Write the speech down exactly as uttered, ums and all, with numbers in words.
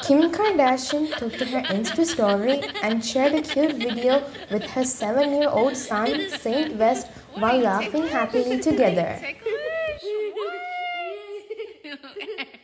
Kim Kardashian took to her Insta story and shared a cute video with her seven-year-old son Saint West while laughing happily together.